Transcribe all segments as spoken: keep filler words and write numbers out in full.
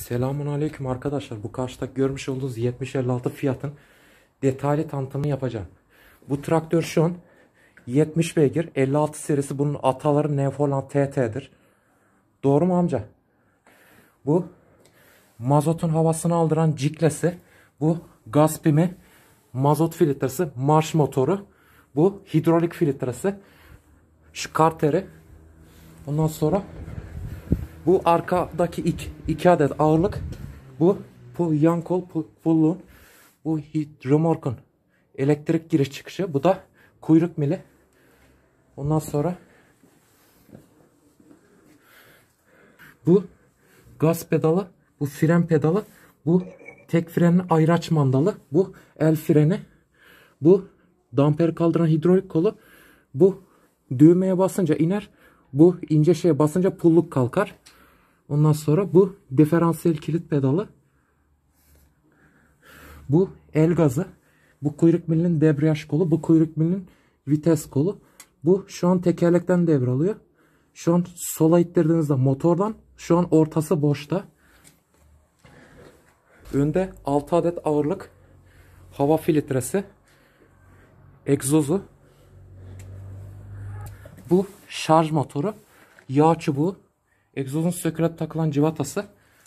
Selamun aleyküm arkadaşlar. Bu karşıda görmüş olduğunuz yetmiş elli altı Fiat'ın detaylı tanıtımını yapacağım. Bu traktör şu an yetmiş beygir, elli altı serisi, bunun ataları Neoforland T T'dir. Doğru mu amca? Bu mazotun havasını aldıran ciklesi, bu gaz pimi, mazot filtresi, marş motoru, bu hidrolik filtresi, şu karteri. Ondan sonra bu arkadaki iki, iki adet ağırlık, bu bu yan kol pulluğun, bu remorkun elektrik giriş çıkışı, bu da kuyruk mili. Ondan sonra bu gaz pedalı, bu fren pedalı, bu tek frenin ayraç mandalı, bu el freni, bu damper kaldıran hidrolik kolu, bu düğmeye basınca iner, bu ince şeye basınca pulluk kalkar. Ondan sonra bu diferansiyel kilit pedalı, bu el gazı, bu kuyruk milinin debriyaj kolu, bu kuyruk milinin vites kolu. Bu şu an tekerlekten devralıyor. Şu an sola ittirdiğinizde motordan, şu an ortası boşta. Önde altı adet ağırlık, hava filtresi, egzozu, bu şarj motoru, yağ çubuğu, egzozun sökülüp takılan civatası,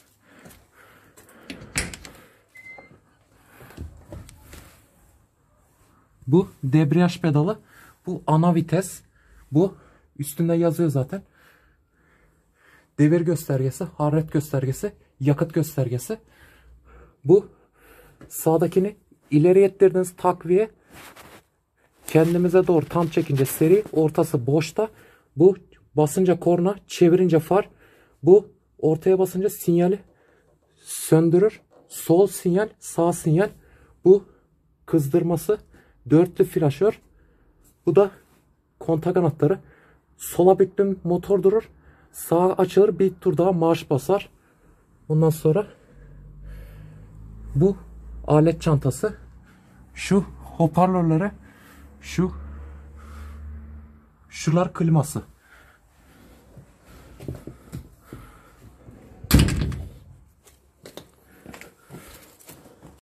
bu debriyaj pedalı, bu ana vites, bu üstünde yazıyor zaten, devir göstergesi, hararet göstergesi, yakıt göstergesi. Bu sağdakini ileri ittirdiğiniz takviye, kendimize doğru tam çekince seri, ortası boşta. Bu basınca korna, çevirince far. Bu ortaya basınca sinyali söndürür. Sol sinyal, sağ sinyal. Bu kızdırması, dörtlü flaşör. Bu da kontak anahtarı. Sola büktüm motor durur. Sağa açılır, bir tur daha marş basar. Ondan sonra bu alet çantası. Şu hoparlörlere, şu şular kliması.